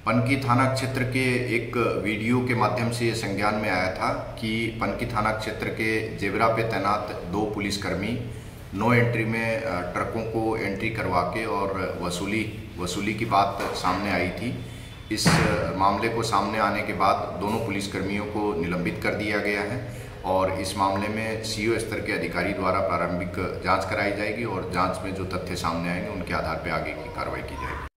पनकी थाना क्षेत्र के एक वीडियो के माध्यम से ये संज्ञान में आया था कि पनकी थाना क्षेत्र के जेबरा पे तैनात 2 पुलिसकर्मी नो एंट्री में ट्रकों को एंट्री करवा के और वसूली की बात सामने आई थी। इस मामले को सामने आने के बाद दोनों पुलिसकर्मियों को निलंबित कर दिया गया है और इस मामले में सीओ स्तर के अधिकारी द्वारा प्रारंभिक जांच कराई जाएगी और जांच में जो तथ्य सामने आएंगे उनके आधार पर आगे की कार्रवाई की जाएगी।